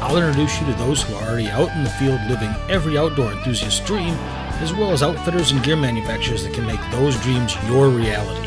I'll introduce you to those who are already out in the field living every outdoor enthusiast's dream, as well as outfitters and gear manufacturers that can make those dreams your reality.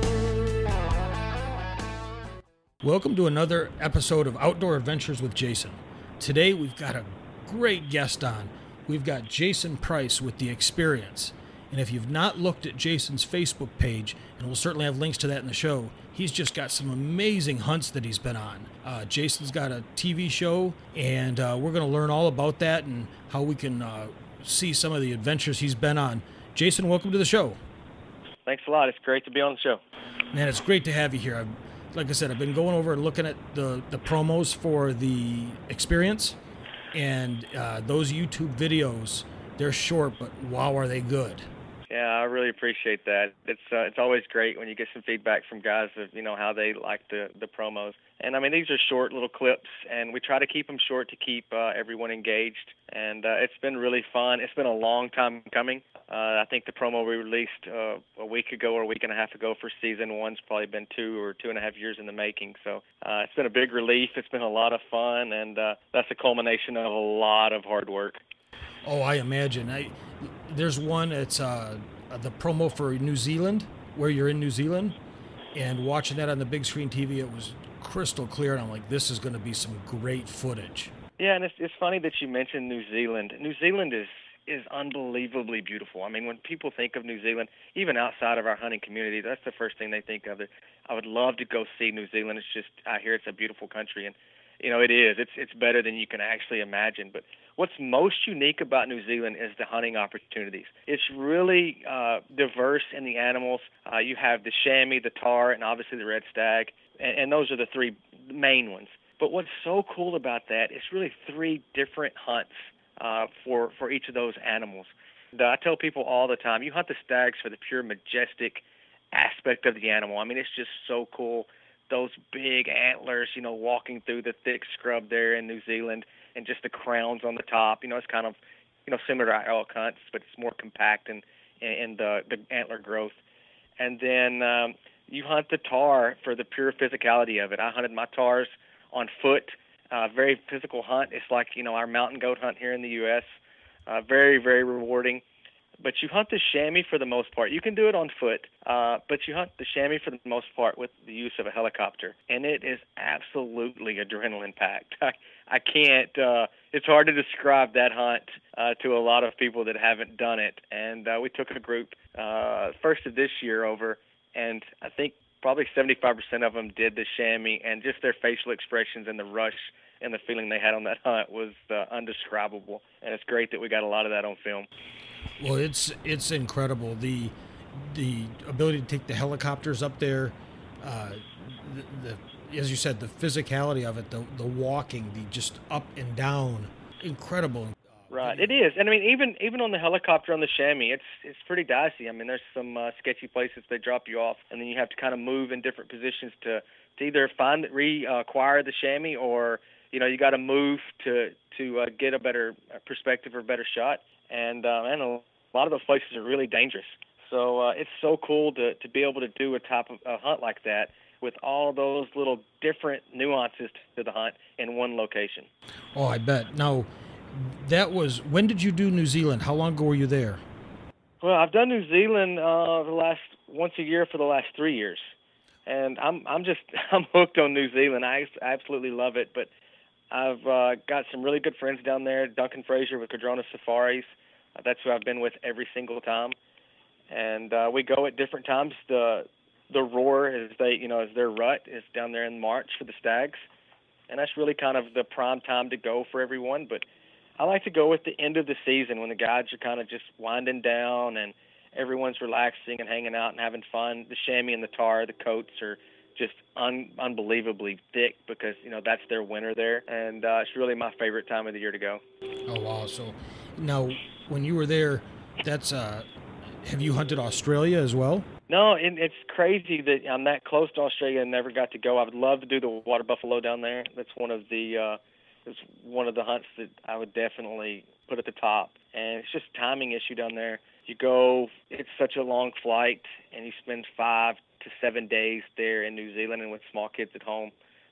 Welcome to another episode of Outdoor Adventures with Jayson. Today we've got a great guest on. We've got Jayson Price with The Experience. And if you've not looked at Jayson's Facebook page, and we'll certainly have links to that in the show, he's just got some amazing hunts that he's been on. Jayson's got a TV show, and we're going to learn all about that and how we can see some of the adventures he's been on. Jayson, welcome to the show. Thanks a lot. It's great to be on the show. Man, it's great to have you here. Like I said, I've been going over and looking at the promos for The Experience, and those YouTube videos, they're short, but wow, are they good. Yeah, I really appreciate that. It's always great when you get some feedback from guys of how they like the promos. And I mean, these are short little clips, and we try to keep them short to keep everyone engaged. And it's been really fun. It's been a long time coming. I think the promo we released a week ago or a week and a half ago for season one's probably been 2 or 2.5 years in the making. So it's been a big relief. It's been a lot of fun, and that's a culmination of a lot of hard work. Oh, I imagine. There's one, it's the promo for New Zealand, where you're in New Zealand, and watching that on the big screen TV, it was crystal clear, and I'm like, this is going to be some great footage. Yeah, and it's funny that you mentioned New Zealand. New Zealand is unbelievably beautiful. I mean, when people think of New Zealand, even outside of our hunting community, that's the first thing they think of. I would love to go see New Zealand. It's just, I hear it's a beautiful country, and it is. It's better than you can actually imagine. But what's most unique about New Zealand is the hunting opportunities. It's really diverse in the animals. You have the chamois, the tar, and obviously the red stag, and those are the 3 main ones. But what's so cool about that is really 3 different hunts for each of those animals. I tell people all the time, you hunt the stags for the pure majestic aspect of the animal. I mean, it's just so cool. Those big antlers, walking through the thick scrub there in New Zealand, and just the crowns on the top. It's kind of, similar to our elk hunts, but it's more compact and the antler growth. And then you hunt the tar for the pure physicality of it. I hunted my tars on foot, very physical hunt. It's like, our mountain goat hunt here in the U.S., very, very rewarding. But you hunt the chamois for the most part. You can do it on foot, but you hunt the chamois for the most part with the use of a helicopter. And it is absolutely adrenaline packed. I can't, it's hard to describe that hunt to a lot of people that haven't done it. And we took a group first of this year over, and I think probably 75% of them did the chamois, and just their facial expressions and the rush and the feeling they had on that hunt was undescribable. And it's great that we got a lot of that on film. Well, it's incredible. The ability to take the helicopters up there, as you said, the physicality of it, the walking, the just up and down, incredible. Right, it is. And I mean, even on the helicopter on the chamois, it's pretty dicey. I mean, there's some sketchy places they drop you off, and then you have to kind of move in different positions to either reacquire the chamois, or you got to move to get a better perspective or a better shot. And a lot of those places are really dangerous. So it's so cool to be able to do a type of a hunt like that with all those little different nuances to the hunt in one location. Oh, I bet. Now, when did you do New Zealand? How long ago were you there? Well, I've done New Zealand once a year for the last 3 years. And I'm hooked on New Zealand. I absolutely love it. But I've got some really good friends down there. Duncan Fraser with Cadrona Safaris. That's who I've been with every single time. And we go at different times. The roar is their rut is down there in March for the stags. And that's really kind of the prime time to go for everyone. But I like to go at the end of the season when the guides are kind of just winding down and everyone's relaxing and hanging out and having fun. The chamois and the tar, the coats are just unbelievably thick because, that's their winter there. And it's really my favorite time of the year to go. Oh, wow. So now when you were there, that's have you hunted Australia as well? No, it's crazy that I'm that close to Australia and never got to go. I would love to do the water buffalo down there. That's one of the hunts that I would definitely put at the top. And it's just a timing issue down there. You go, it's such a long flight, and you spend 5 to 7 days there in New Zealand and with small kids at home.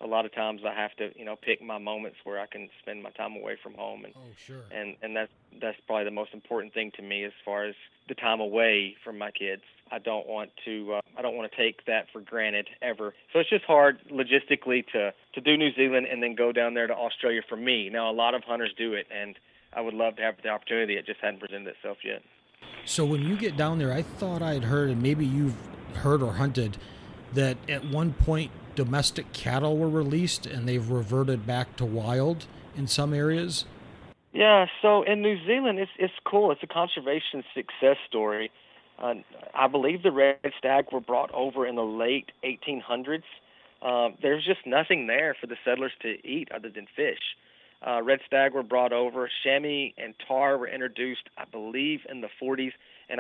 a lot of times I have to, pick my moments where I can spend my time away from home, and Oh, sure. and that's probably the most important thing to me as far as the time away from my kids. I don't want to take that for granted ever. So it's just hard logistically to do New Zealand and then go down there to Australia for me. Now a lot of hunters do it, and I would love to have the opportunity. It just hadn't presented itself yet. So when you get down there, I thought I'd heard, and maybe you've heard or hunted, that at one point domestic cattle were released and they've reverted back to wild in some areas. Yeah, so in New Zealand, it's cool. It's a conservation success story. I believe the red stag were brought over in the late 1800s. There's just nothing there for the settlers to eat other than fish. Red stag were brought over. Chamois and tar were introduced, I believe, in the 40s. And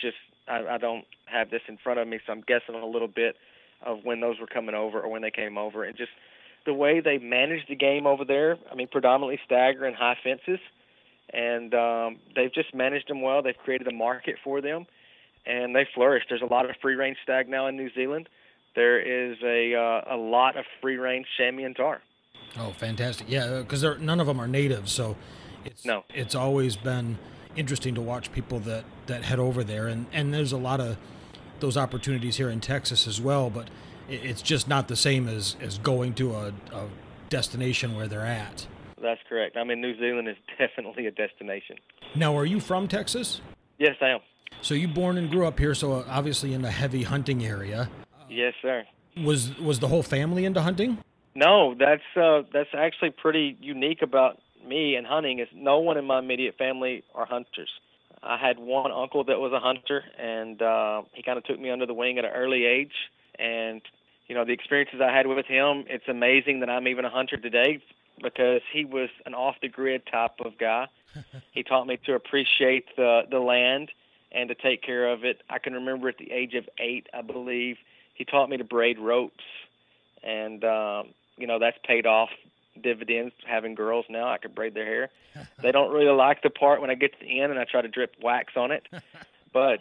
I don't have this in front of me, so I'm guessing a little bit of when those were coming over or when they came over. And just the way they managed the game over there, I mean, predominantly stagger and high fences. And they've just managed them well. They've created a market for them, and they flourish. There's a lot of free-range stag now in New Zealand. There is a lot of free-range chamois and tar. Oh, fantastic. Yeah, because none of them are native, so it's always been interesting to watch people that head over there. And there's a lot of those opportunities here in Texas as well, but it's just not the same as going to a destination where they're at. That's correct. I mean, New Zealand is definitely a destination. Now, are you from Texas? Yes, I am. So you born and grew up here, so obviously in a heavy hunting area. Yes, sir. Was the whole family into hunting? No, that's actually pretty unique about me and hunting is no one in my immediate family are hunters. I had one uncle that was a hunter, and he kind of took me under the wing at an early age. And, the experiences I had with him, it's amazing that I'm even a hunter today because he was an off-the-grid type of guy. He taught me to appreciate the land and to take care of it. I can remember at the age of 8, I believe, he taught me to braid ropes. And, that's paid off dividends having girls now. I can braid their hair. They don't really like the part when I get to the end and I try to drip wax on it. But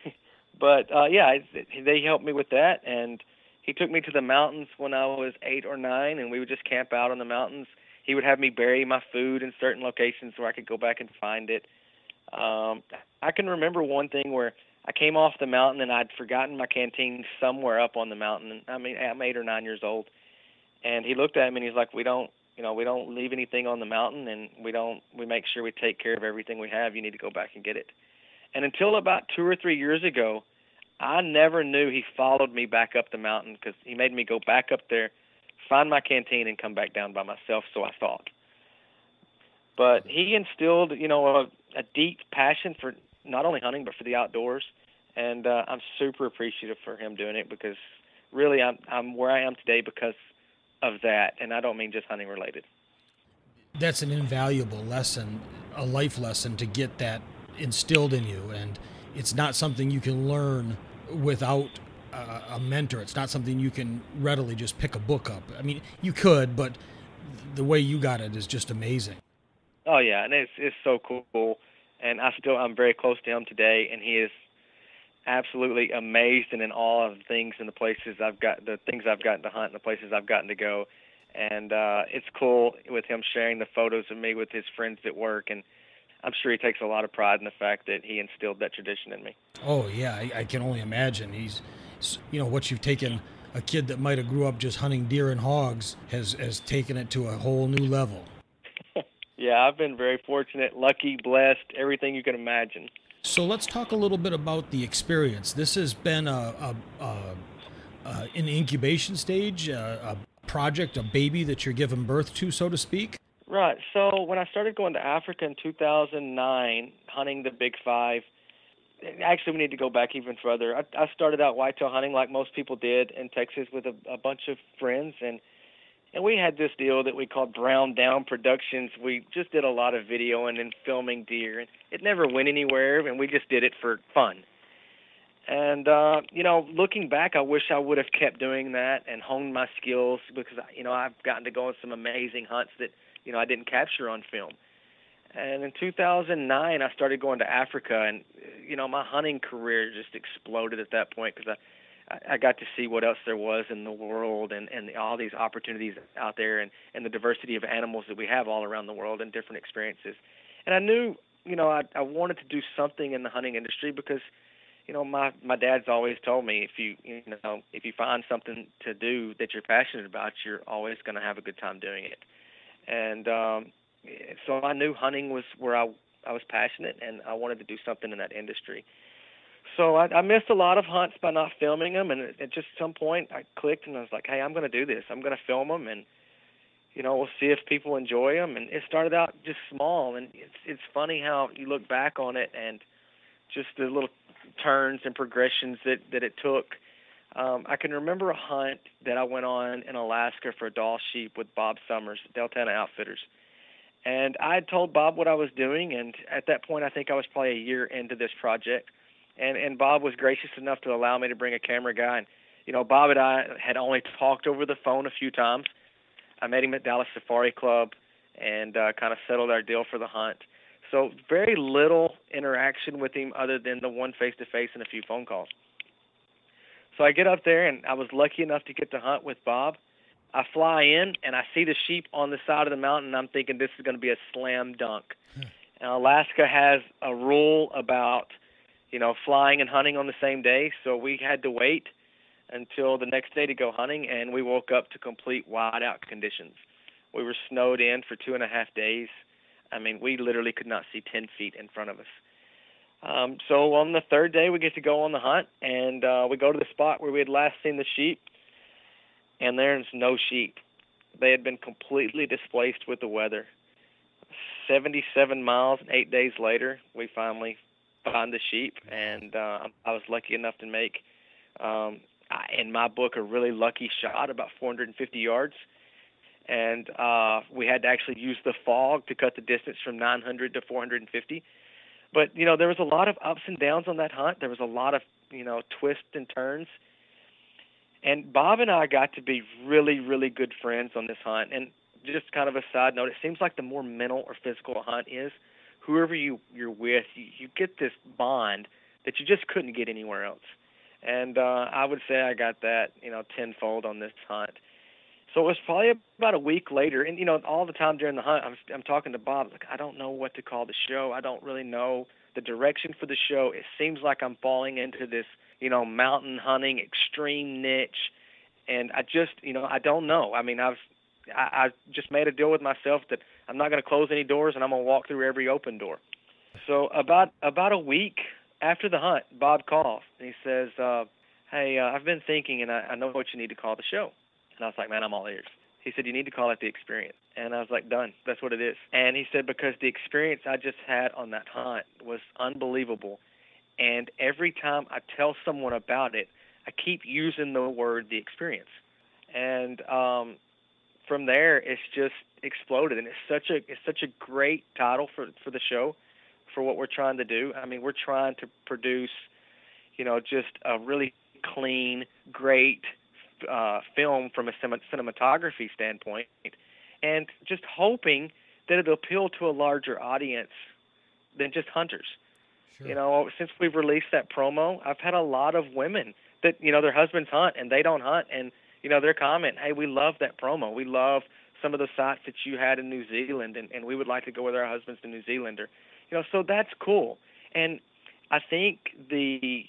they helped me with that. And he took me to the mountains when I was 8 or 9, and we would just camp out on the mountains. He would have me bury my food in certain locations where I could go back and find it. I can remember one thing where I came off the mountain and I'd forgotten my canteen somewhere up on the mountain. I mean, I'm 8 or 9 years old. And he looked at me and he's like, we don't leave anything on the mountain, and we make sure we take care of everything we have. You need to go back and get it. And until about 2 or 3 years ago, I never knew he followed me back up the mountain because he made me go back up there, find my canteen, and come back down by myself, so I thought. But he instilled, a deep passion for not only hunting but for the outdoors, and I'm super appreciative for him doing it because really I'm where I am today because of that, and I don't mean just hunting related. That's an invaluable lesson, a life lesson to get that instilled in you, and it's not something you can learn without a mentor. It's not something you can readily just pick a book up. I mean, you could, but the way you got it is just amazing. Oh yeah, and it's so cool, and I'm very close to him today, and he is absolutely amazed and in awe of things and the things I've gotten to hunt and the places I've gotten to go. And it's cool with him sharing the photos of me with his friends at work, and I'm sure he takes a lot of pride in the fact that he instilled that tradition in me. Oh yeah, I can only imagine. He's, what you've taken a kid that might have grew up just hunting deer and hogs has taken it to a whole new level. Yeah, I've been very fortunate, lucky, blessed, everything you can imagine. So let's talk a little bit about the experience. This has been an incubation stage, a project, a baby that you're giving birth to, so to speak. Right. So when I started going to Africa in 2009, hunting the Big Five, actually we need to go back even further. I started out whitetail hunting like most people did in Texas with a bunch of friends, and we had this deal that we called Brown Down Productions. We just did a lot of videoing and filming deer, and it never went anywhere, and we just did it for fun. And, looking back, I wish I would have kept doing that and honed my skills because, I've gotten to go on some amazing hunts that, I didn't capture on film. And in 2009, I started going to Africa, and, my hunting career just exploded at that point because I got to see what else there was in the world, and all these opportunities out there, and the diversity of animals that we have all around the world and different experiences. And I knew, I wanted to do something in the hunting industry because, my dad's always told me if you find something to do that you're passionate about, you're always going to have a good time doing it. And so I knew hunting was where I was passionate, and I wanted to do something in that industry. So I missed a lot of hunts by not filming them, and at just some point I clicked, and I was like, hey, I'm going to do this. I'm going to film them, and we'll see if people enjoy them. And it started out just small, and it's funny how you look back on it and just the little turns and progressions that it took. I can remember a hunt that I went on in Alaska for Dall sheep with Bob Summers, Deltana Outfitters. And I had told Bob what I was doing, and at that point I think I was probably a year into this project. And Bob was gracious enough to allow me to bring a camera guy. And, Bob and I had only talked over the phone a few times. I met him at Dallas Safari Club and kind of settled our deal for the hunt. So very little interaction with him other than the one face-to-face and a few phone calls. So I get up there, and I was lucky enough to get to hunt with Bob. I fly in, and I see the sheep on the side of the mountain, and I'm thinking this is going to be a slam dunk. And Alaska has a rule about flying and hunting on the same day, so we had to wait until the next day to go hunting, and we woke up to complete whiteout conditions. We were snowed in for 2.5 days. I mean, we literally could not see 10 feet in front of us. So on the third day, we get to go on the hunt, and we go to the spot where we had last seen the sheep, and there's no sheep. They had been completely displaced with the weather. 77 miles and 8 days later, we finally find the sheep, and I was lucky enough to make, in my book, a really lucky shot, about 450 yards. And we had to actually use the fog to cut the distance from 900 to 450. But, there was a lot of ups and downs on that hunt. There was a lot of, twists and turns. And Bob and I got to be really, really good friends on this hunt. And just kind of a side note, it seems like the more mental or physical a hunt is, whoever you're with, you get this bond that you just couldn't get anywhere else. And I would say I got that, tenfold on this hunt. So it was probably about a week later, and, all the time during the hunt, I'm talking to Bob, like, I don't know what to call the show. I don't really know the direction for the show. It seems like I'm falling into this, mountain hunting extreme niche, and I just, I don't know. I mean, I just made a deal with myself that I'm not going to close any doors, and I'm going to walk through every open door. So about a week after the hunt, Bob calls, and he says, hey, I've been thinking, and I know what you need to call the show. And I was like, man, I'm all ears. He said, you need to call it The Experience. And I was like, done. That's what it is. And he said, because the experience I just had on that hunt was unbelievable. And every time I tell someone about it, I keep using the word The Experience. And from there, it's just exploded. And it's such a great title for the show, for what we're trying to do. I mean, we're trying to produce, just a really clean, great film from a cinematography standpoint, and just hoping that it'll appeal to a larger audience than just hunters. Sure. Since we've released that promo, I've had a lot of women that, their husbands hunt and they don't hunt, and, they're commenting, hey, we love that promo. We love some of the sites that you had in New Zealand, and we would like to go with our husbands to New Zealand. Or, so that's cool. And I think the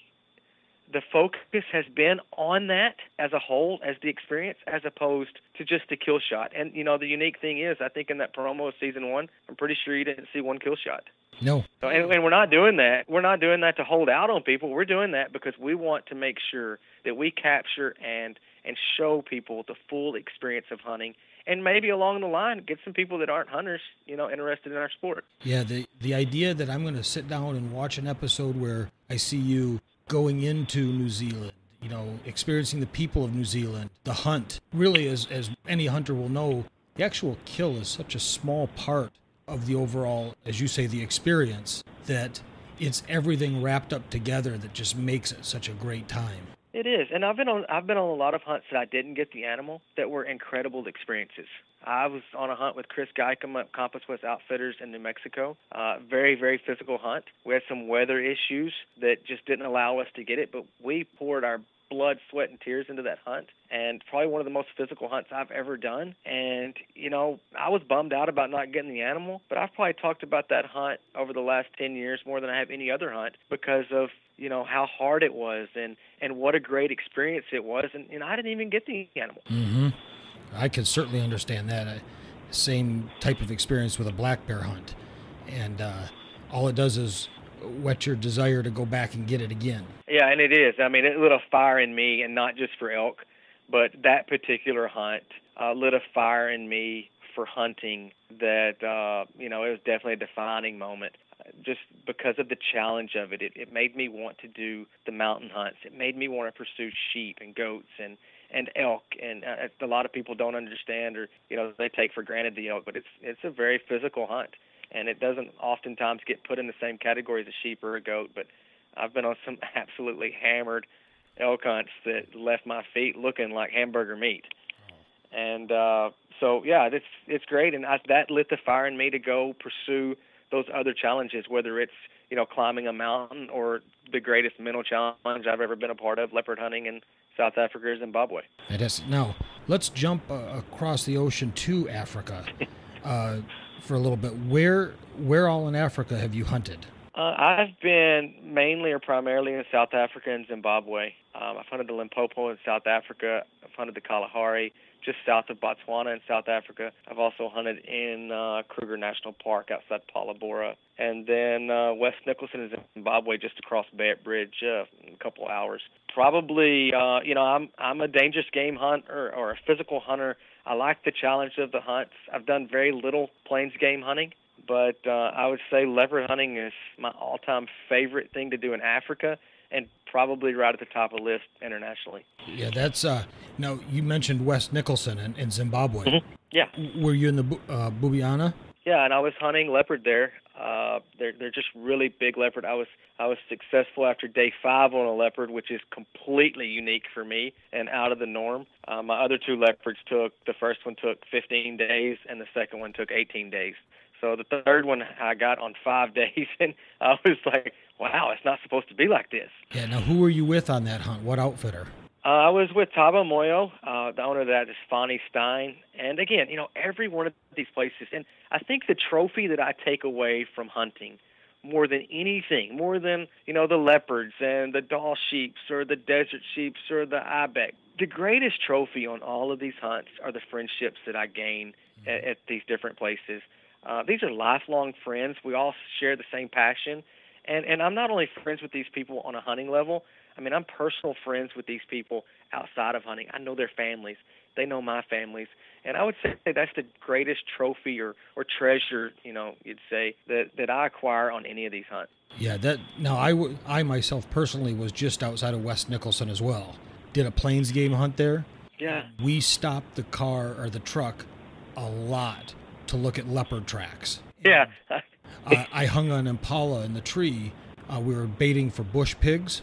focus has been on that as a whole, as the experience, as opposed to just a kill shot. And, the unique thing is, I think in that promo of season 1, I'm pretty sure you didn't see one kill shot. No. So, and we're not doing that. We're not doing that to hold out on people. We're doing that because we want to make sure that we capture and show people the full experience of hunting, and maybe along the line get some people that aren't hunters, interested in our sport. Yeah, the idea that I'm going to sit down and watch an episode where I see you going into New Zealand, experiencing the people of New Zealand, the hunt. Really, as any hunter will know, the actual kill is such a small part of the overall, as you say, the experience, that it's everything wrapped up together that just makes it such a great time. It is, and I've been on a lot of hunts that I didn't get the animal that were incredible experiences. I was on a hunt with Chris Geikum at Compass West Outfitters in New Mexico. Very, very physical hunt. We had some weather issues that just didn't allow us to get it, but we poured our blood, sweat, and tears into that hunt, and probably one of the most physical hunts I've ever done. And, you know, I was bummed out about not getting the animal, but I've probably talked about that hunt over the last 10 years more than I have any other hunt because of, you know, how hard it was and what a great experience it was. And I didn't even get the animal. Mm-hmm. I can certainly understand that. Same type of experience with a black bear hunt. And all it does is whet your desire to go back and get it again. Yeah, and it is. I mean, it lit a fire in me, and not just for elk, but that particular hunt lit a fire in me for hunting that, you know, it was definitely a defining moment. Just because of the challenge of it. It made me want to do the mountain hunts. It made me want to pursue sheep and goats and elk. And a lot of people don't understand, or, you know, they take for granted the elk, but it's a very physical hunt. And it doesn't oftentimes get put in the same category as a sheep or a goat, but I've been on some absolutely hammered elk hunts that left my feet looking like hamburger meat. And so, yeah, it's great. And that lit the fire in me to go pursue those other challenges, whether it's, you know, climbing a mountain or the greatest mental challenge I've ever been a part of, leopard hunting in South Africa or Zimbabwe. Now, let's jump across the ocean to Africa for a little bit. Where all in Africa have you hunted? I've been mainly or primarily in South Africa and Zimbabwe. I've hunted the Limpopo in South Africa. I've hunted the Kalahari just south of Botswana in South Africa. I've also hunted in Kruger National Park outside Palabora. And then West Nicholson in Zimbabwe, just across Bayet Bridge, a couple hours. Probably, you know, I'm a dangerous game hunter or a physical hunter. I like the challenge of the hunts. I've done very little plains game hunting, but I would say leopard hunting is my all-time favorite thing to do in Africa, and probably right at the top of the list internationally. Yeah, that's now you mentioned West Nicholson in Zimbabwe. Mm-hmm. Yeah. Were you in the Bubiana? Yeah, and I was hunting leopard there. They're just really big leopard. I was successful after day 5 on a leopard, which is completely unique for me and out of the norm. My other 2 leopards the first one took 15 days, and the second one took 18 days. So the third one I got on 5 days, and I was like, wow, it's not supposed to be like this. Yeah, now who were you with on that hunt? What outfitter? I was with Taba Moyo, the owner of that is Fonnie Stein. And again, you know, every one of these places, and I think the trophy that I take away from hunting more than anything, more than, you know, the leopards and the Dall sheeps or the desert sheeps or the ibex, the greatest trophy on all of these hunts are the friendships that I gain at these different places. These are lifelong friends. We all share the same passion. And I'm not only friends with these people on a hunting level, I mean, I'm personal friends with these people outside of hunting. I know their families. They know my families. And I would say that's the greatest trophy or treasure, you know, you'd say, that I acquire on any of these hunts. Yeah, I myself personally was just outside of West Nicholson as well. Did a plains game hunt there. Yeah. We stopped the car or the truck a lot to look at leopard tracks. Yeah. I hung an impala in the tree. We were baiting for bush pigs,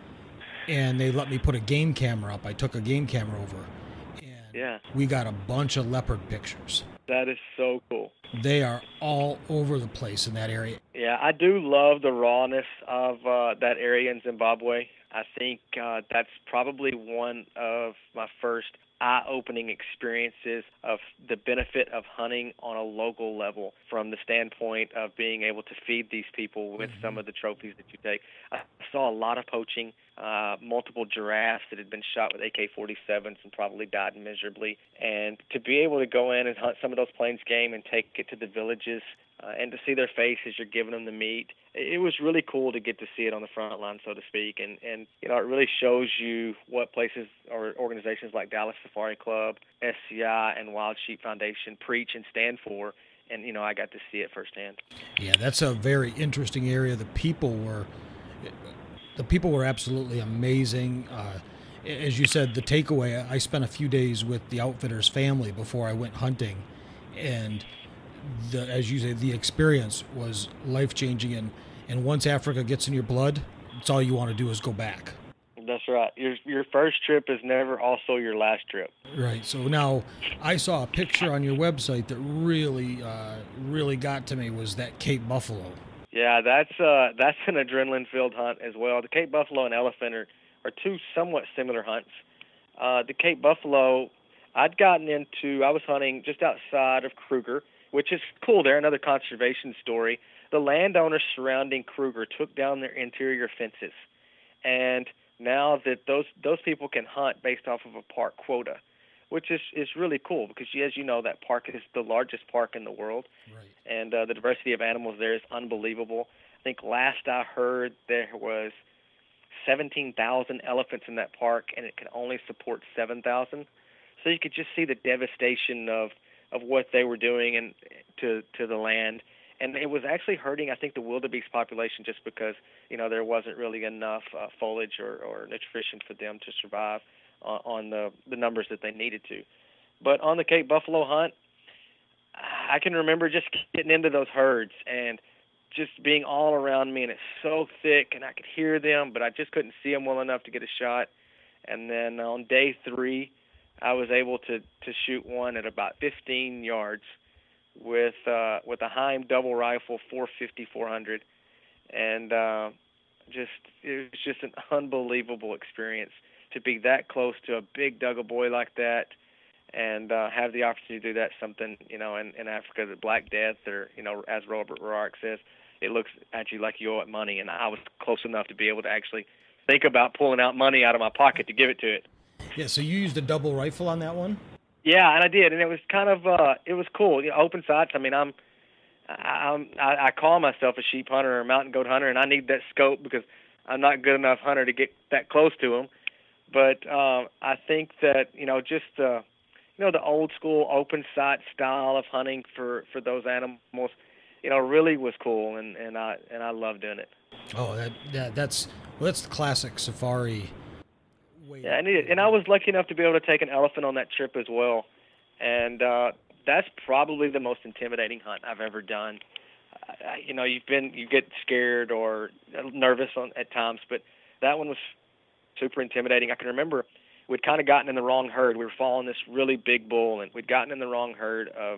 and they let me put a game camera up. I took a game camera over, and we got a bunch of leopard pictures. That is so cool. They are all over the place in that area. Yeah, I do love the rawness of that area in Zimbabwe. I think that's probably one of my first eye-opening experiences of the benefit of hunting on a local level from the standpoint of being able to feed these people with some of the trophies that you take. I saw a lot of poaching, multiple giraffes that had been shot with AK-47s and probably died miserably. And to be able to go in and hunt some of those plains game and take it to the villages and to see their face as you're giving them the meat, it was really cool to get to see it on the front line, so to speak. And you know, it really shows you what places or organizations like Dallas Safari Club, SCI, and Wild Sheep Foundation preach and stand for. And, you know, I got to see it firsthand. Yeah, that's a very interesting area. The people were absolutely amazing. As you said, the takeaway, I spent a few days with the outfitter's family before I went hunting. And as you say, the experience was life-changing. And once Africa gets in your blood, it's all you want to do is go back. That's right. Your first trip is never also your last trip. Right. So now I saw a picture on your website that really got to me, was that Cape Buffalo. Yeah, that's an adrenaline-filled hunt as well. The Cape Buffalo and elephant are two somewhat similar hunts. The Cape Buffalo, I was hunting just outside of Kruger, which is cool there, another conservation story. The landowners surrounding Kruger took down their interior fences, and now that those people can hunt based off of a park quota, which is really cool because, as you know, that park is the largest park in the world, Right. and the diversity of animals there is unbelievable. I think last I heard there was 17,000 elephants in that park, and it can only support 7,000. So you could just see the devastation of what they were doing and to the land. And it was actually hurting, I think, the wildebeest population just because, there wasn't really enough foliage or nutrition for them to survive on the numbers that they needed to. But on the Cape Buffalo hunt, I can remember just getting into those herds and just being all around me, and it's so thick, and I could hear them, but I just couldn't see them well enough to get a shot. And then on day 3, I was able to shoot one at about 15 yards with a Heim double rifle 450-400, and it was just an unbelievable experience to be that close to a big Dugga boy like that, and have the opportunity to do that. Something in Africa, the Black Death, or as Robert Roark says, it looks at you like you owe it money, and I was close enough to be able to actually think about pulling out money out of my pocket to give it to it. Yeah, so you used a double rifle on that one? Yeah, and I did, and it was kind of it was cool. Open sights. I mean, I call myself a sheep hunter or a mountain goat hunter, and I need that scope because I'm not a good enough hunter to get that close to them. But I think that just the old school open sight style of hunting for those animals, really was cool, and I love doing it. Oh, that's the classic safari way. Yeah, and I was lucky enough to be able to take an elephant on that trip as well, and that's probably the most intimidating hunt I've ever done. You get scared or nervous at times, but that one was super intimidating. I can remember we'd kind of gotten in the wrong herd. We were following this really big bull, and we'd gotten in the wrong herd of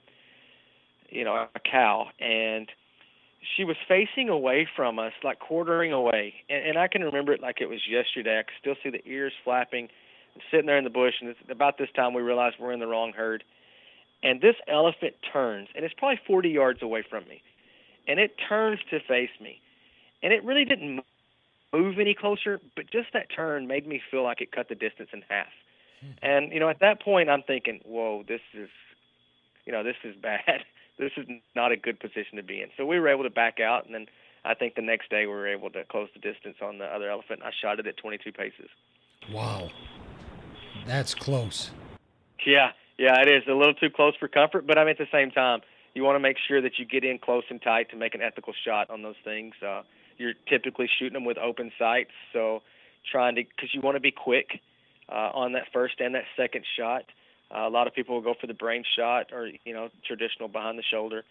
a cow, and she was facing away from us, like quartering away. And I can remember it like it was yesterday. I could still see the ears flapping, sitting there in the bush. And about this time we realized we're in the wrong herd. And this elephant turns, and it's probably 40 yards away from me. And it turns to face me. And it really didn't move any closer, but just that turn made me feel like it cut the distance in half. And, at that point I'm thinking, whoa, this is bad. This is not a good position to be in. So we were able to back out, and then I think the next day we were able to close the distance on the other elephant. I shot it at 22 paces. Wow. That's close. Yeah, it is a little too close for comfort, but at the same time, you want to make sure that you get in close and tight to make an ethical shot on those things. You're typically shooting them with open sights, so because you want to be quick on that first and that second shot. A lot of people will go for the brain shot or traditional behind the shoulder.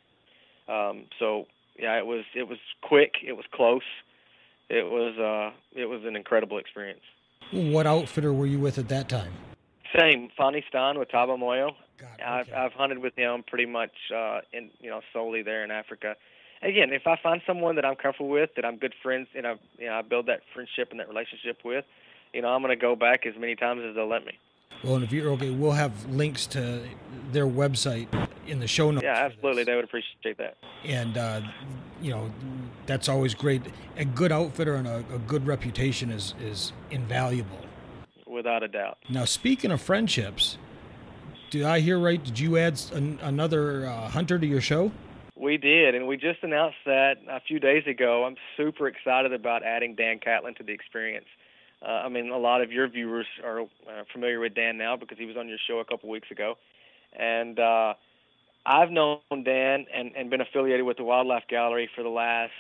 It was quick. It was close. It was an incredible experience. What outfitter were you with at that time? Same, Fanny Stein with Taba Moyo. Okay. I've hunted with him pretty much solely there in Africa. Again, if I find someone that I'm comfortable with, that I'm good friends, and I build that friendship and that relationship with, I'm going to go back as many times as they'll let me. Well, and if you're okay, we'll have links to their website in the show notes. Yeah, absolutely. They would appreciate that. And, that's always great. A good outfitter and a good reputation is invaluable. Without a doubt. Now, speaking of friendships, did I hear right? Did you add another hunter to your show? We did, and we just announced that a few days ago. I'm super excited about adding Dan Catlin to the experience. A lot of your viewers are familiar with Dan now because he was on your show a couple weeks ago. And I've known Dan and been affiliated with the Wildlife Gallery for the last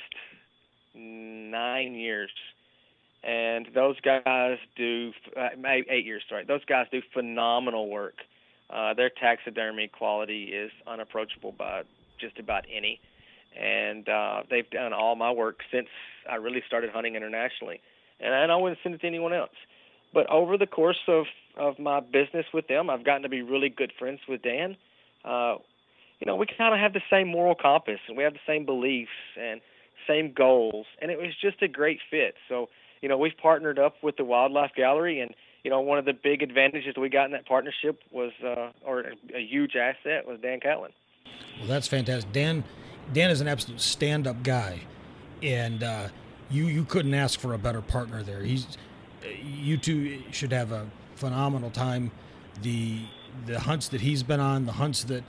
9 years. And those guys do 8 years, sorry. Those guys do phenomenal work. Their taxidermy quality is unapproachable by just about any. And they've done all my work since I really started hunting internationally. And I wouldn't send it to anyone else. But over the course of my business with them, I've gotten to be really good friends with Dan. We kind of have the same moral compass, and we have the same beliefs and same goals, and it was just a great fit. So we've partnered up with the Wildlife Gallery, and one of the big advantages we got in that partnership was, or a huge asset, was Dan Catlin. Well, that's fantastic. Dan is an absolute stand-up guy, and you couldn't ask for a better partner there. You two should have a phenomenal time. The hunts that he's been on, the hunts that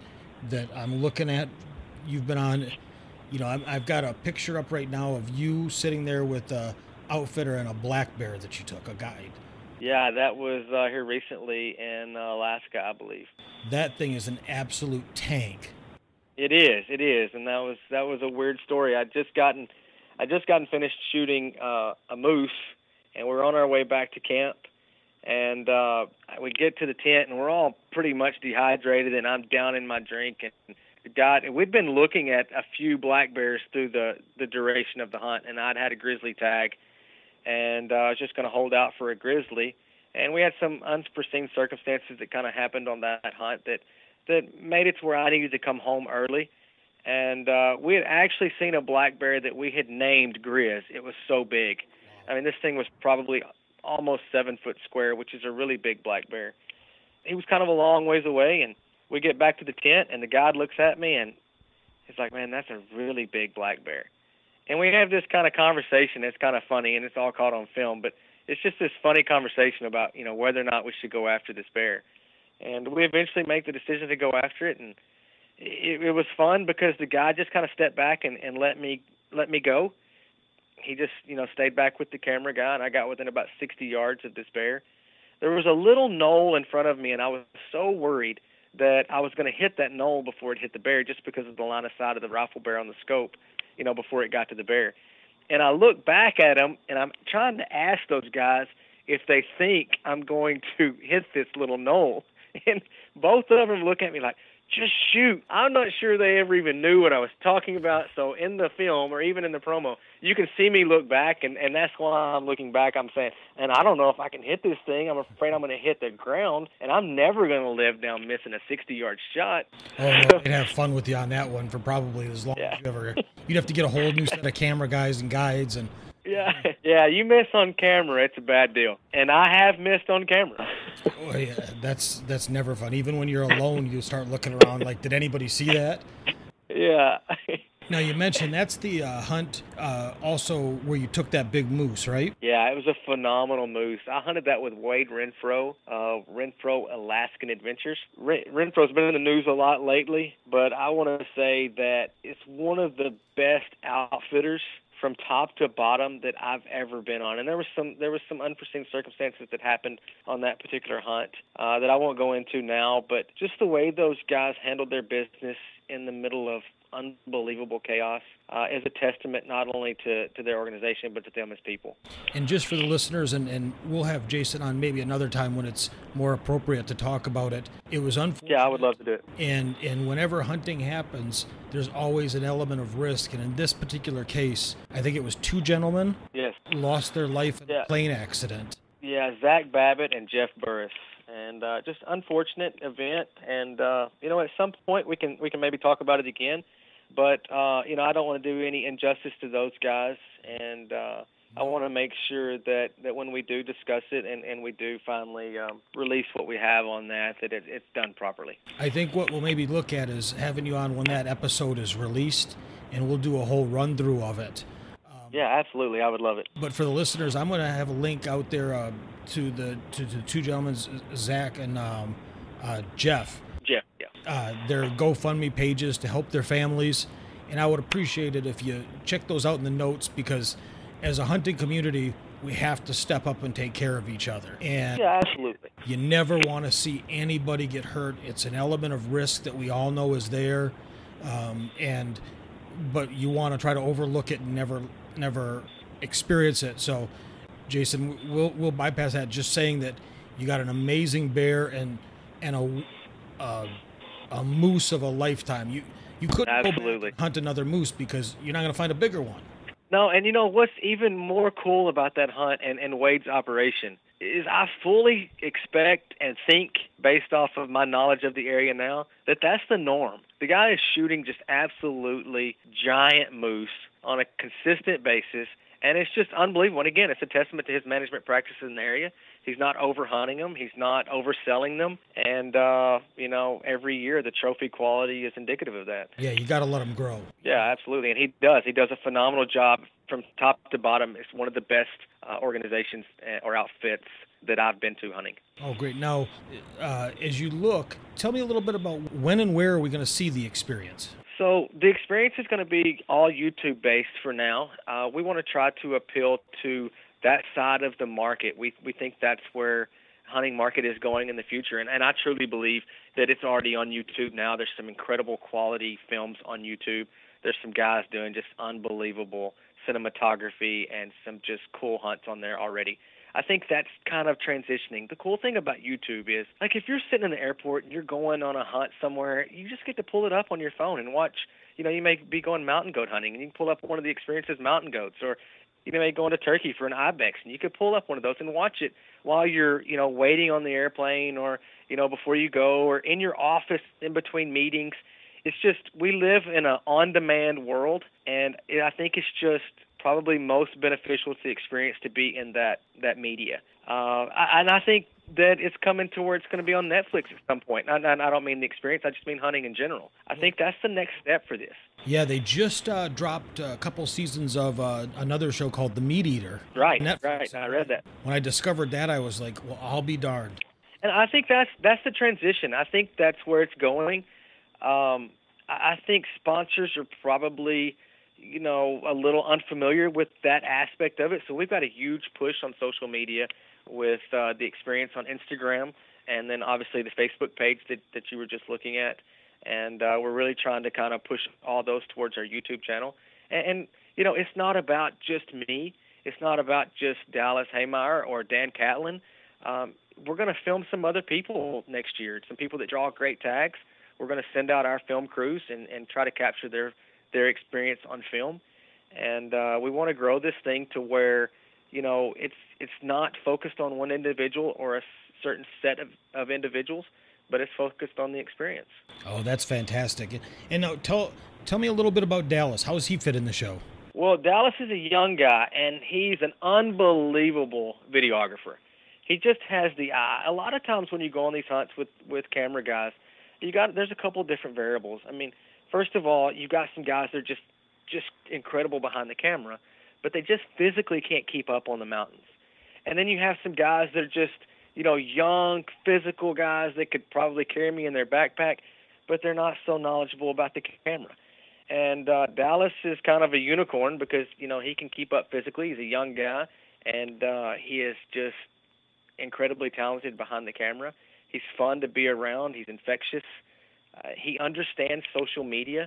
I'm looking at, you've been on. I've got a picture up right now of you sitting there with a outfitter and a black bear that you took, a guide. Yeah, that was here recently in Alaska, I believe. That thing is an absolute tank. It is, and that was a weird story. I just gotten finished shooting a moose, and we're on our way back to camp, and we get to the tent, and we're all pretty much dehydrated, and I'm down in my drink, and we'd been looking at a few black bears through the duration of the hunt, and I'd had a grizzly tag, and I was just going to hold out for a grizzly, and we had some unforeseen circumstances that kind of happened on that hunt that made it to where I needed to come home early. And we had actually seen a black bear that we had named Grizz. It was so big. I mean, this thing was probably almost 7 foot square, which is a really big black bear. He was kind of a long ways away, and we get back to the tent, and the guide looks at me, and he's like, "Man, that's a really big black bear." And we have this kind of conversation. It's kind of funny, and it's all caught on film, but it's just this funny conversation about, whether or not we should go after this bear. And we eventually make the decision to go after it, and it was fun because the guy just kind of stepped back and let me go. He just, stayed back with the camera guy, and I got within about 60 yards of this bear. There was a little knoll in front of me, and I was so worried that I was going to hit that knoll before it hit the bear just because of the line of sight of the rifle bear on the scope, before it got to the bear. And I look back at him, and I'm trying to ask those guys if they think I'm going to hit this little knoll. And both of them look at me like, "Just shoot." I'm not sure they ever even knew what I was talking about. So in the film or even in the promo, you can see me look back, and that's why I'm looking back. I'm saying, and I don't know if I can hit this thing. I'm afraid I'm going to hit the ground, and I'm never going to live down missing a 60-yard shot. Oh, well, they'd have fun with you on that one for probably as long as you ever. You'd have to get a whole new set of camera guys and guides. And yeah, you miss on camera, it's a bad deal. And I have missed on camera. Oh, yeah, that's never fun. Even when you're alone, you start looking around like, did anybody see that? Yeah. Now, you mentioned that's the hunt also where you took that big moose, right? Yeah, it was a phenomenal moose. I hunted that with Wade Renfro, Renfro Alaskan Adventures. Renfro's been in the news a lot lately, but I want to say that it's one of the best outfitters from top to bottom that I've ever been on. And there was some unforeseen circumstances that happened on that particular hunt that I won't go into now, but just the way those guys handled their business in the middle of unbelievable chaos is a testament not only to their organization but to them as people. And just for the listeners, and we'll have Jayson on maybe another time when it's more appropriate to talk about it. It was unfortunate. Yeah, I would love to do it. And whenever hunting happens, there's always an element of risk. And in this particular case, I think it was two gentlemen lost their life in a plane accident. Yeah, Zach Babbitt and Jeff Burris. And just unfortunate event. And at some point we can maybe talk about it again. But I don't want to do any injustice to those guys, and I want to make sure that when we do discuss it and we do finally release what we have on that it's done properly. I think what we'll maybe look at is having you on when that episode is released, and we'll do a whole run-through of it. Yeah, absolutely. I would love it. But for the listeners, I'm going to have a link out there to the two gentlemen, Zach and Jeff. Jeff, yeah. Their GoFundMe pages to help their families. And I would appreciate it if you check those out in the notes, because as a hunting community, we have to step up and take care of each other. And yeah, absolutely. You never want to see anybody get hurt. It's an element of risk that we all know is there. But you want to try to overlook it and never experience it. So, Jayson, we'll bypass that. Just saying that you got an amazing bear and a moose of a lifetime. You couldn't go back and hunt another moose because you're not going to find a bigger one. No, and what's even more cool about that hunt and Wade's operation is I fully expect and think, based off of my knowledge of the area now, that that's the norm. The guy is shooting just absolutely giant moose on a consistent basis, and it's just unbelievable. And again, it's a testament to his management practices in the area. He's not overhunting them. He's not overselling them. And, every year the trophy quality is indicative of that. Yeah, you got to let him grow. Yeah, absolutely. And he does. He does a phenomenal job from top to bottom. It's one of the best organizations or outfits that I've been to hunting. Oh, great. Now, as you look, tell me a little bit about when and where are we going to see the experience? So the experience is going to be all YouTube-based for now. We want to try to appeal to that side of the market. We think that's where hunting market is going in the future, and I truly believe that it's already on YouTube now. There's some incredible quality films on YouTube. There's some guys doing just unbelievable cinematography and some just cool hunts on there already. I think that's kind of transitioning. The cool thing about YouTube is, like, if you're sitting in the airport and you're going on a hunt somewhere, you just get to pull it up on your phone and watch. You may be going mountain goat hunting, and you can pull up one of the Experiences mountain goats, or you may go into Turkey for an ibex, and you could pull up one of those and watch it while you're, waiting on the airplane, or, before you go, or in your office in between meetings. It's just, we live in an on-demand world, and I think it's just probably most beneficial to the experience to be in that media. And I think that it's coming to where it's going to be on Netflix at some point. I don't mean the experience, I just mean hunting in general. I think that's the next step for this. Yeah, they just dropped a couple seasons of another show called The Meat Eater. Right, Netflix. right. I read that. When I discovered that, I was like, well, I'll be darned. And I think that's the transition. I think that's where it's going. I think sponsors are probably, a little unfamiliar with that aspect of it. So we've got a huge push on social media with the experience on Instagram, and then obviously the Facebook page that you were just looking at. And we're really trying to kind of push all those towards our YouTube channel. And it's not about just me. It's not about just Dallas Haymeyer or Dan Catlin. We're going to film some other people next year, some people that draw great tags. We're going to send out our film crews and try to capture their experience on film. And we want to grow this thing to where, it's not focused on one individual or a certain set of individuals, but it's focused on the experience. Oh, that's fantastic. And now tell me a little bit about Dallas. How does he fit in the show? Well, Dallas is a young guy, and he's an unbelievable videographer. He just has the eye. A lot of times when you go on these hunts with camera guys, there's a couple of different variables. I mean, first of all, you've got some guys that are just incredible behind the camera, but they just physically can't keep up on the mountains. And then you have some guys that are just, young, physical guys that could probably carry me in their backpack, but they're not so knowledgeable about the camera. And Dallas is kind of a unicorn because, he can keep up physically. He's a young guy, and he is just incredibly talented behind the camera. He's fun to be around. He's infectious. He understands social media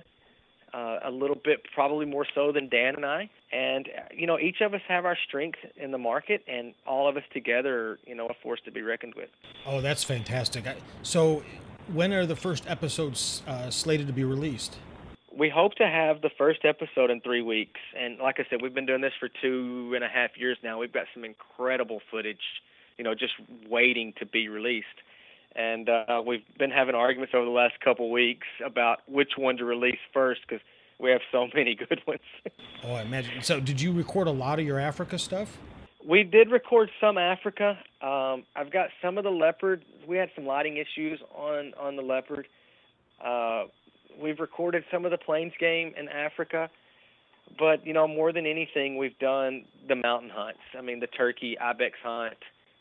a little bit, probably more so than Dan and I. And, each of us have our strengths in the market, and all of us together are, a force to be reckoned with. Oh, that's fantastic. So when are the first episodes slated to be released? We hope to have the first episode in 3 weeks. And like I said, we've been doing this for 2.5 years now. We've got some incredible footage, just waiting to be released. And we've been having arguments over the last couple weeks about which one to release first because we have so many good ones. Oh, I imagine. So did you record a lot of your Africa stuff? We did record some Africa. I've got some of the leopard. We had some lighting issues on the leopard. We've recorded some of the plains game in Africa. But, more than anything, we've done the mountain hunts. I mean, the turkey ibex hunt.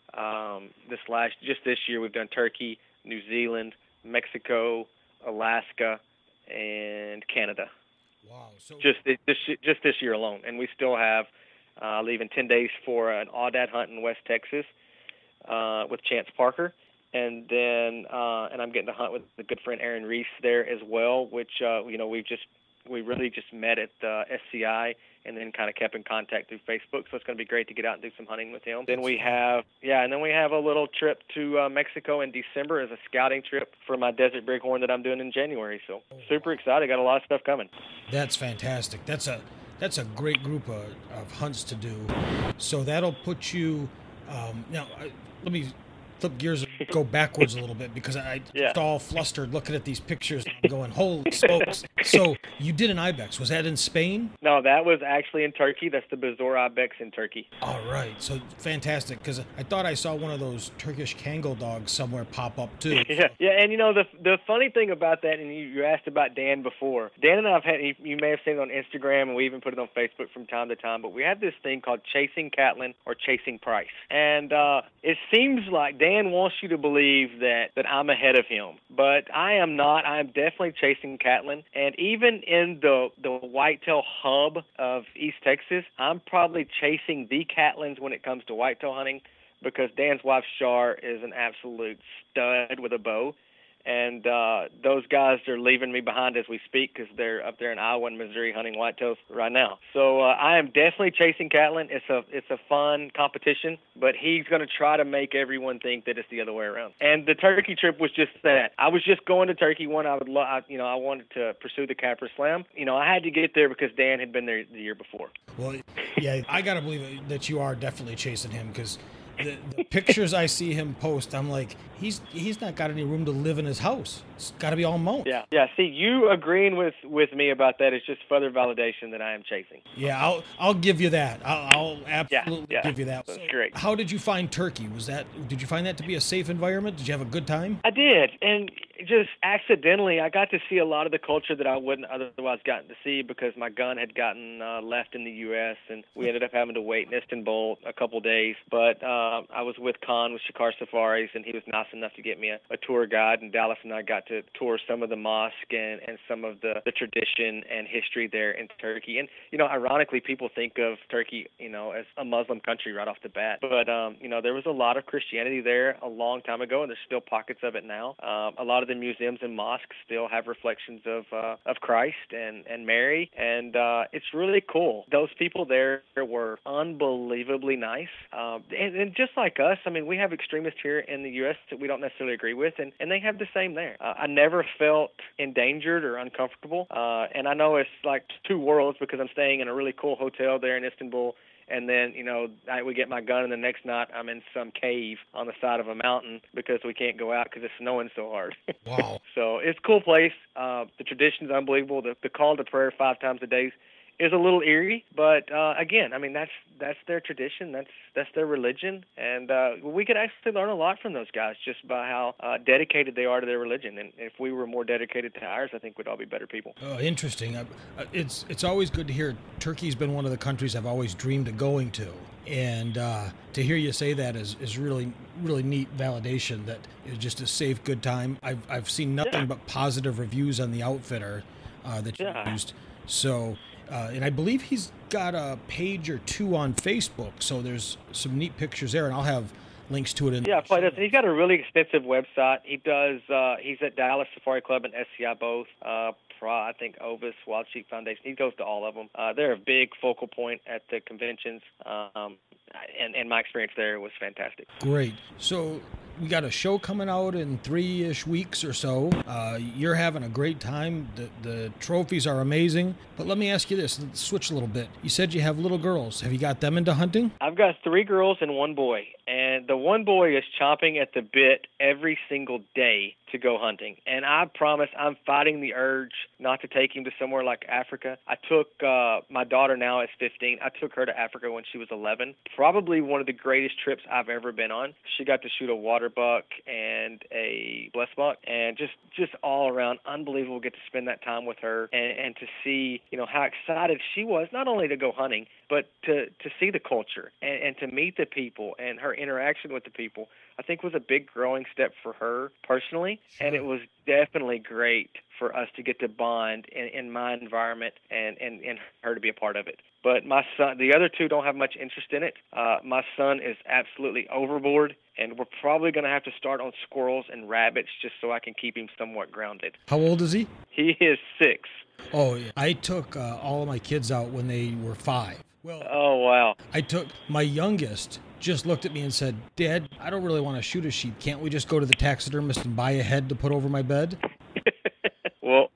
This year we've done Turkey, New Zealand, Mexico, Alaska, and Canada. Wow! So just this year alone, and we still have leaving 10 days for an aoudad hunt in West Texas with Chance Parker, and then and I'm getting to hunt with a good friend Aaron Reese there as well, which we really just met at SCI and then kind of kept in contact through Facebook. So it's going to be great to get out and do some hunting with him. Then we have a little trip to Mexico in December as a scouting trip for my Desert Bighorn that I'm doing in January. So super excited. Got a lot of stuff coming. That's fantastic. That's a great group of hunts to do. So that'll put you Now, let me flip gears and go backwards a little bit because I just all flustered looking at these pictures and I'm going, holy smokes. So you did an ibex. Was that in Spain? No, that was actually in Turkey. That's the Bezoar ibex in Turkey. All right. So fantastic, because I thought I saw one of those Turkish Kangal dogs somewhere pop up too. Yeah. And you know, the funny thing about that, and you asked about Dan before. Dan and I have had, you may have seen it on Instagram, and we even put it on Facebook from time to time, but we have this thing called Chasing Catlin or Chasing Price. And it seems like Dan wants you to believe that I'm ahead of him, but I am not. I am definitely chasing Catlin. And even in the whitetail hub of East Texas, I'm probably chasing the Catlins when it comes to whitetail hunting, because Dan's wife, Char, is an absolute stud with a bow. And those guys are leaving me behind as we speak because they're up there in Iowa and Missouri hunting whitetails right now. So I am definitely chasing Catlin. It's a fun competition, but he's going to try to make everyone think that it's the other way around. And the turkey trip was just that. I was just going to Turkey. One, I wanted to pursue the Capra Slam. I had to get there because Dan had been there the year before. Well, yeah, I got to believe that you are definitely chasing him, because the pictures I see him post, I'm like, he's not got any room to live in his house. It's got to be all mowed. Yeah. See, you agreeing with me about that is just further validation that I am chasing. Yeah, I'll give you that. I'll absolutely give you that. That's great. How did you find Turkey? Did you find that to be a safe environment? Did you have a good time? I did, and just accidentally, I got to see a lot of the culture that I wouldn't otherwise gotten to see because my gun had gotten left in the U.S., and we ended up having to wait in Istanbul a couple days. But I was with Khan with Shikar Safaris, and he was nice enough to get me a tour guide, and Dallas and I got to tour some of the mosque and some of the tradition and history there in Turkey. And, ironically, people think of Turkey, as a Muslim country right off the bat. But, there was a lot of Christianity there a long time ago, and there's still pockets of it now. A lot of the museums and mosques still have reflections of Christ and Mary, and it's really cool. Those people there were unbelievably nice. And just like us, I mean, we have extremists here in the U.S. that we don't necessarily agree with, and they have the same there. I never felt endangered or uncomfortable, and I know it's like two worlds because I'm staying in a really cool hotel there in Istanbul, and then, we get my gun, and the next night I'm in some cave on the side of a mountain because we can't go out because it's snowing so hard. Wow. So it's a cool place. The tradition's unbelievable. The call to prayer 5 times a day is a little eerie, but again, I mean, that's their tradition, that's their religion, and we could actually learn a lot from those guys just by how dedicated they are to their religion. And if we were more dedicated to ours, I think we'd all be better people. Interesting. It's always good to hear. Turkey's been one of the countries I've always dreamed of going to, and to hear you say that is really, really neat validation that it's just a safe, good time. I've seen nothing but positive reviews on the outfitter that you used. So. And I believe he's got a page or 2 on Facebook, so there's some neat pictures there, and I'll have links to it. Probably does. He's got a really extensive website. He does. He's at Dallas Safari Club and SCI both. I think Ovis, Wild Sheep Foundation. He goes to all of them. They're a big focal point at the conventions, and my experience there was fantastic. Great. So we got a show coming out in 3-ish weeks or so. You're having a great time. The trophies are amazing. But let me ask you this. Let's switch a little bit. You said you have little girls. Have you got them into hunting? I've got 3 girls and 1 boy. And the 1 boy is chomping at the bit every single day to go hunting. And I promise I'm fighting the urge not to take him to somewhere like Africa. I took my daughter now is 15. I took her to Africa when she was 11. Probably one of the greatest trips I've ever been on. She got to shoot a water buck and a blessed buck, and just all around unbelievable. Get to spend that time with her and to see how excited she was, not only to go hunting, but to see the culture and to meet the people, and her interaction with the people, I think was a big growing step for her personally. And it was definitely great for us to get to bond in my environment and her to be a part of it. But my son, the other 2 don't have much interest in it. My son is absolutely overboard, and we're probably going to have to start on squirrels and rabbits just so I can keep him somewhat grounded. How old is he? He is 6. Oh, yeah. I took all of my kids out when they were 5. Well, oh, wow. I took my youngest, just looked at me and said, Dad, I don't really want to shoot a sheep. Can't we just go to the taxidermist and buy a head to put over my bed? Well,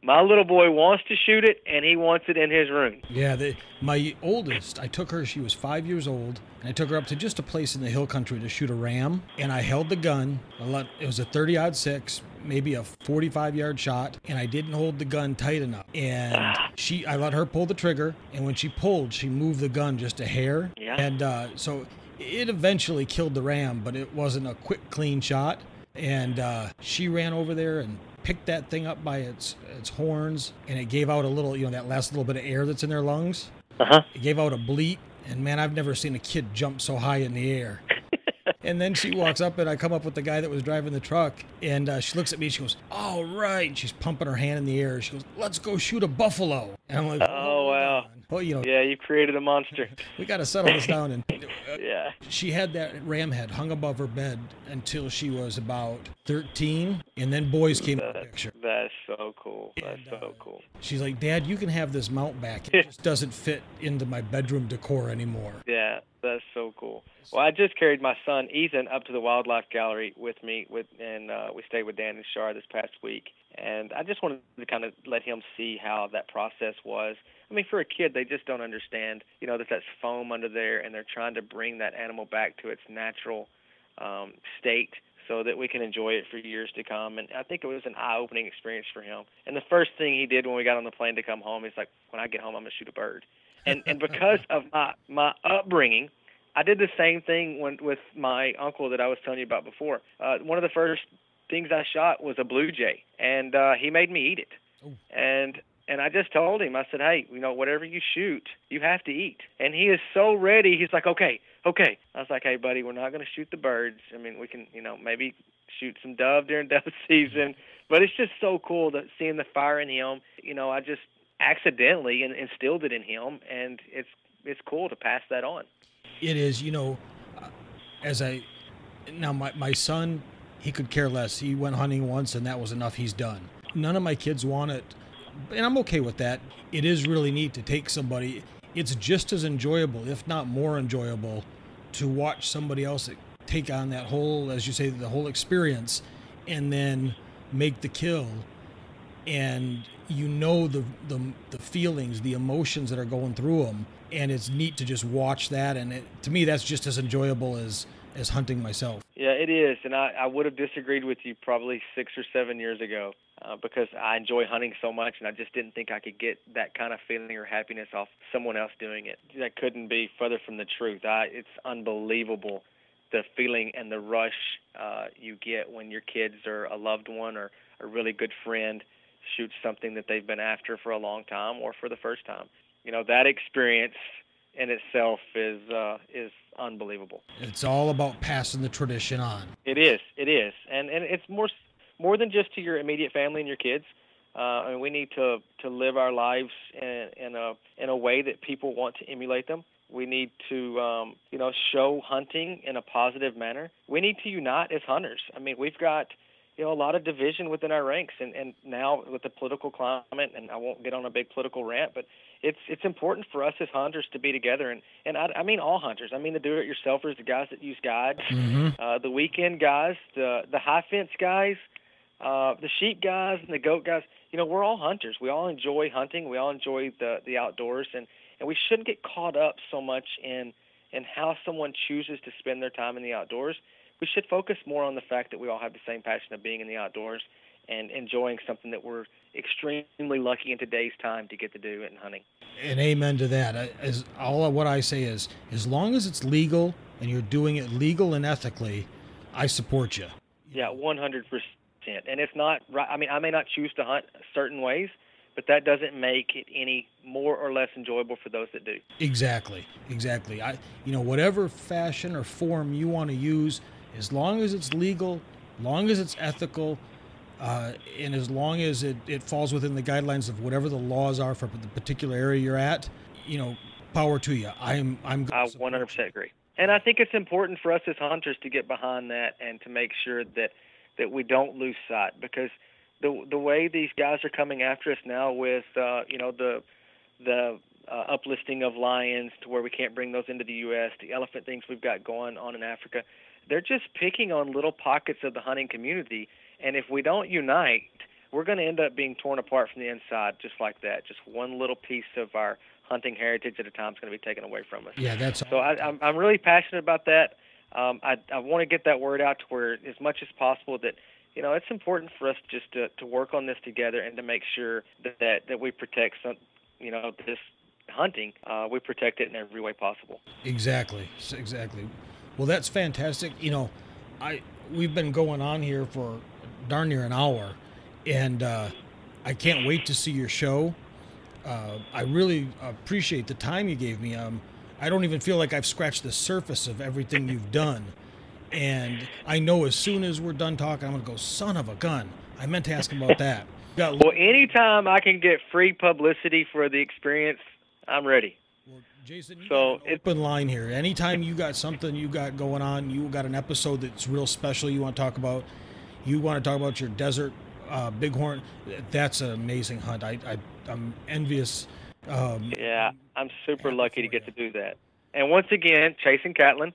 My little boy wants to shoot it, and he wants it in his room. Yeah, my oldest, I took her, she was 5 years old, and I took her up to just a place in the hill country to shoot a ram, and I held the gun. It was a 30-06, maybe a 45-yard shot, and I didn't hold the gun tight enough. And I let her pull the trigger, and when she pulled, she moved the gun just a hair. Yeah. And so it eventually killed the ram, but it wasn't a quick, clean shot. And she ran over there and picked that thing up by its horns, and it gave out a little, that last little bit of air that's in their lungs. Uh-huh. It gave out a bleat, and man, I've never seen a kid jump so high in the air. And then she walks up, and I come up with the guy that was driving the truck, and she looks at me, she goes, "All right." And she's pumping her hand in the air. She goes, "Let's go shoot a buffalo." And I'm like, "Oh, wow." Well, yeah, you've created a monster. We got to settle this down. And yeah. She had that ram head hung above her bed until she was about 13, and then boys came in the picture. That's so cool. That's so cool. She's like, "Dad, you can have this mount back. It just doesn't fit into my bedroom decor anymore." Yeah, that's so cool. Well, I just carried my son Ethan up to the wildlife gallery with me, and we stayed with Dan and Shar this past week. And I just wanted to kind of let him see how that process was. I mean, for a kid, they just don't understand, that's foam under there, and they're trying to bring that animal back to its natural state so that we can enjoy it for years to come. And I think it was an eye-opening experience for him. And the first thing he did when we got on the plane to come home, he's like, "When I get home, I'm going to shoot a bird." And because of my upbringing, I did the same thing with my uncle that I was telling you about before. One of the first things I shot was a blue jay, and he made me eat it. Ooh. And I just told him, I said, "Hey, whatever you shoot, you have to eat." And he is so ready. He's like, okay. I was like, "Hey, buddy, we're not going to shoot the birds. I mean, we can, maybe shoot some dove during dove season." But it's just so cool seeing the fire in him. I just accidentally instilled it in him, and it's cool to pass that on. It is, my son, he could care less. He went hunting once, and that was enough. He's done. None of my kids want it, and I'm okay with that. It is really neat to take somebody. It's just as enjoyable, if not more enjoyable, to watch somebody else take on that whole, as you say, the whole experience, and then make the kill. And the feelings, the emotions that are going through them, and it's neat to just watch that. And to me, that's just as enjoyable as hunting myself. Yeah, it is. And I would have disagreed with you probably 6 or 7 years ago because I enjoy hunting so much, and I just didn't think I could get that kind of feeling or happiness off someone else doing it. That couldn't be further from the truth. It's unbelievable, the feeling and the rush you get when your kids or a loved one or a really good friend shoots something that they've been after for a long time or for the first time. That experience in itself is unbelievable. It's all about passing the tradition on. It is, and it's more than just to your immediate family and your kids. I mean, we need to live our lives in a way that people want to emulate them. We need to show hunting in a positive manner. We need to unite as hunters. I mean, we've got a lot of division within our ranks, and now with the political climate, and I won't get on a big political rant, but it's important for us as hunters to be together, and I mean all hunters. I mean the do-it-yourselfers, the guys that use guides, the weekend guys, the high fence guys, the sheep guys, and the goat guys. We're all hunters. We all enjoy hunting. We all enjoy the outdoors, and we shouldn't get caught up so much in how someone chooses to spend their time in the outdoors. We should focus more on the fact that we all have the same passion of being in the outdoors and enjoying something that we're extremely lucky in today's time to get to do in hunting. And amen to that. What I say is, as long as it's legal and you're doing it legal and ethically, I support you. Yeah, 100%. And it's not right. I mean, I may not choose to hunt certain ways, but that doesn't make it any more or less enjoyable for those that do. Exactly. Whatever fashion or form you want to use, as long as it's legal, long as it's ethical, and as long as it falls within the guidelines of whatever the laws are for the particular area you're at, power to you. I 100% agree. And I think it's important for us as hunters to get behind that and to make sure that we don't lose sight, because the way these guys are coming after us now with the uplisting of lions to where we can't bring those into the U.S., the elephant things we've got going on in Africa, they're just picking on little pockets of the hunting community. And if we don't unite, we're going to end up being torn apart from the inside just like that. Just one little piece of our hunting heritage at a time is going to be taken away from us. Yeah, that's so. I'm really passionate about that. I want to get that word out to where, as much as possible, that it's important for us just to work on this together and to make sure that we protect this hunting. We protect it in every way possible. Exactly. Well, that's fantastic. We've been going on here for darn near an hour, and I can't wait to see your show. I really appreciate the time you gave me. I don't even feel like I've scratched the surface of everything you've done. And I know as soon as we're done talking, I'm going to go, son of a gun. I meant to ask about that. Well, anytime I can get free publicity for the experience, I'm ready. Well, Jayson, you got an open line here. Anytime you got something you got going on, you got an episode that's real special you want to talk about, you want to talk about your desert bighorn, that's an amazing hunt. I'm envious. Yeah, I'm super lucky to get to do that. And once again, Jayson Catlin,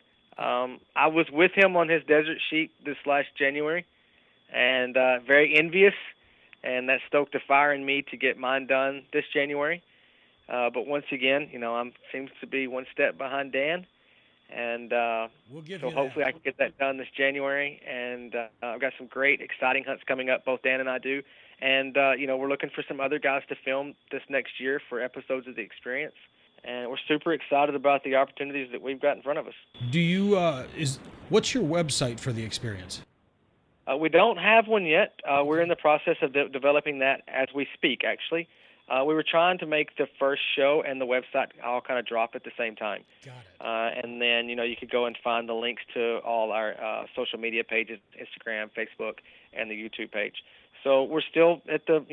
I was with him on his desert sheep this last January, and very envious, and that stoked a fire in me to get mine done this January. But once again, I'm seems to be one step behind Dan, and so hopefully I can get that done this January. And I've got some great, exciting hunts coming up. Both Dan and I do, and we're looking for some other guys to film this next year for episodes of the experience. And we're super excited about the opportunities that we've got in front of us. Do you what's your website for the experience? We don't have one yet. We're in the process of developing that as we speak, actually. We were trying to make the first show and the website all kind of drop at the same time. Got it. And then, you could go and find the links to all our social media pages, Instagram, Facebook, and the YouTube page. So we're still at the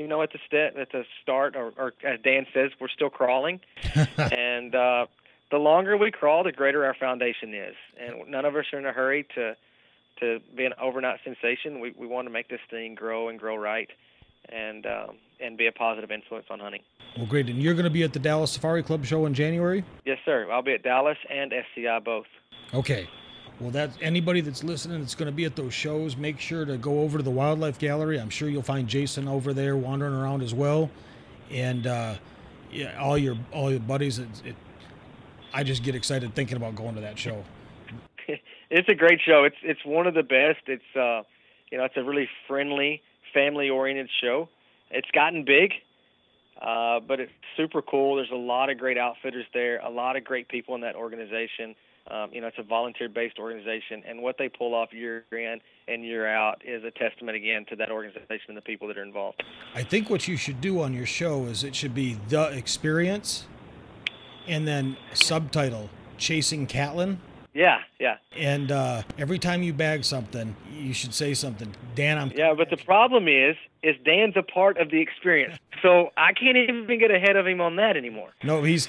start, or as Dan says, we're still crawling. And the longer we crawl, the greater our foundation is. And none of us are in a hurry to be an overnight sensation. We want to make this thing grow and grow right, and be a positive influence on hunting. Well, great. And you're going to be at the Dallas Safari Club show in January? Yes, sir. I'll be at Dallas and SCI both. Okay. Well, that's anybody that's listening that's going to be at those shows, make sure to go over to the Wildlife Gallery. I'm sure you'll find Jayson over there wandering around as well. And all your buddies. I just get excited thinking about going to that show. It's a great show. It's one of the best. It's it's a really friendly, family-oriented show. It's gotten big, but it's super cool. There's a lot of great outfitters there, a lot of great people in that organization. It's a volunteer-based organization, and what they pull off year in and year out is a testament, again, to that organization and the people that are involved. I think what you should do on your show is it should be The Experience, and then subtitle, Chasing Catlin. Yeah. And every time you bag something, you should say something. Dan, but the problem is Dan's a part of the experience, so I can't even get ahead of him on that anymore. No, you're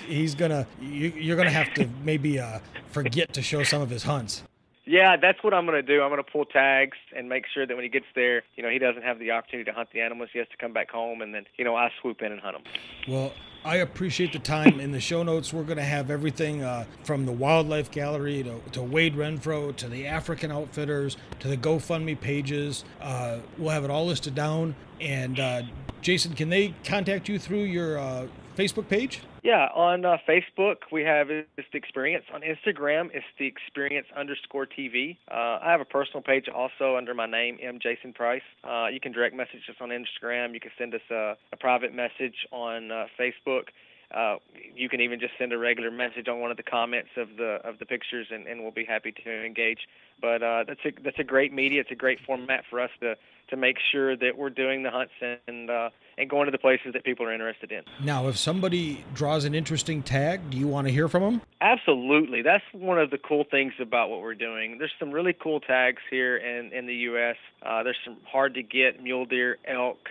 gonna have to maybe forget to show some of his hunts. Yeah, that's what I'm going to do. I'm going to pull tags and make sure that when he gets there, he doesn't have the opportunity to hunt the animals. He has to come back home, and then, I swoop in and hunt them. Well, I appreciate the time. In the show notes, we're going to have everything from the Wildlife Gallery to Wade Renfro to the African Outfitters to the GoFundMe pages. We'll have it all listed down. And Jayson, can they contact you through your Facebook page? Yeah, on Facebook, we have It's The Experience. On Instagram, it's The Experience_TV. I have a personal page also under my name, Jayson Price. You can direct message us on Instagram. You can send us a private message on Facebook. You can even just send a regular message on one of the comments of the pictures, and we'll be happy to engage. But that's a great media. It's a great format for us to make sure that we're doing the hunts and going to the places that people are interested in. Now, if somebody draws an interesting tag, do you want to hear from them? Absolutely. That's one of the cool things about what we're doing. There's some really cool tags here in the U.S. There's some hard-to-get mule deer, elk,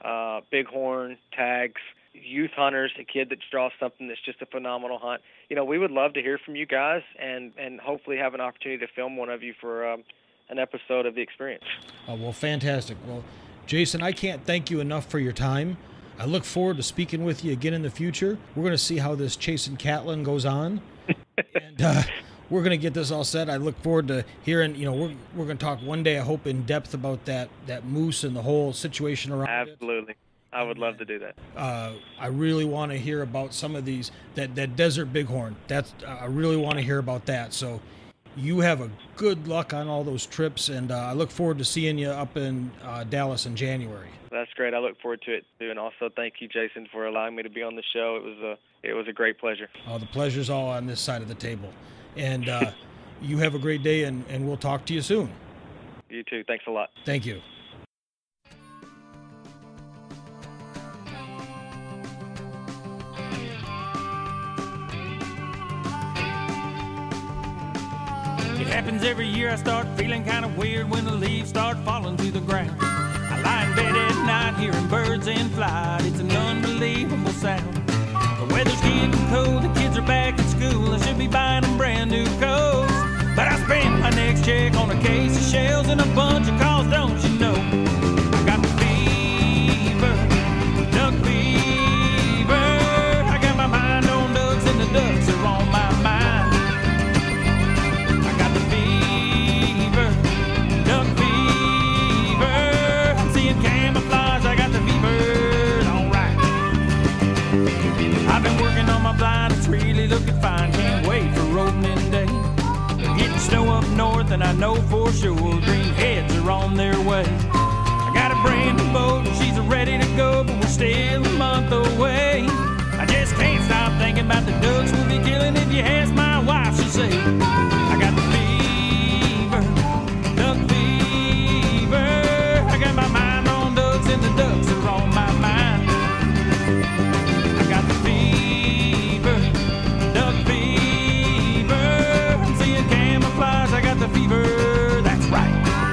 bighorn tags, youth hunters, a kid that draws something that's just a phenomenal hunt. We would love to hear from you guys and hopefully have an opportunity to film one of you for an episode of The Experience. Well, fantastic. Well, Jayson, I can't thank you enough for your time. I look forward to speaking with you again in the future. We're going to see how this Chasing Catlin goes on. And we're going to get this all set. I look forward to hearing, we're going to talk one day, I hope, in depth about that moose and the whole situation around it. Absolutely. I would love to do that. I really want to hear about some of these, that desert bighorn. I really want to hear about that. So you have a good luck on all those trips, and I look forward to seeing you up in Dallas in January. That's great. I look forward to it too. And also thank you, Jayson, for allowing me to be on the show. It was a great pleasure. Oh, the pleasure's all on this side of the table. And you have a great day, and we'll talk to you soon. You too. Thanks a lot. Thank you. It happens every year. I start feeling kind of weird when the leaves start falling to the ground. I lie in bed at night hearing birds in flight. It's an unbelievable sound. The weather's getting cold, the kids are back at school. I should be buying them brand new coats, but I spent my next check on a case of shells and a bunch of calls, don't you know? I got the fever, duck fever. I got my mind on ducks and the ducks are on my mind. I got the fever, duck fever. I'm seeing camouflage, I got the fever, alright. I've been working on my blind, it's really looking fine. Can't wait for opening day. Getting snow up north, and I know for sure green heads are on their way. I got a brand new boat, and she's ready to go, but we're still a month away. I just can't stop thinking about the ducks we'll be killing. If you ask my wife, she'll say, I got the fever, duck fever. I got my mind on ducks, and the ducks are on my mind. I got the fever, duck fever. I'm seeing camouflage, I got the fever, that's right.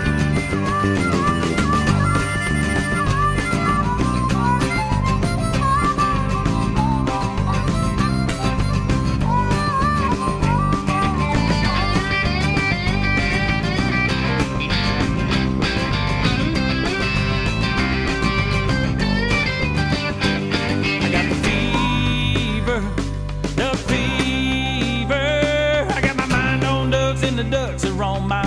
I got the fever, duck fever. I got my mind on ducks and the ducks are on my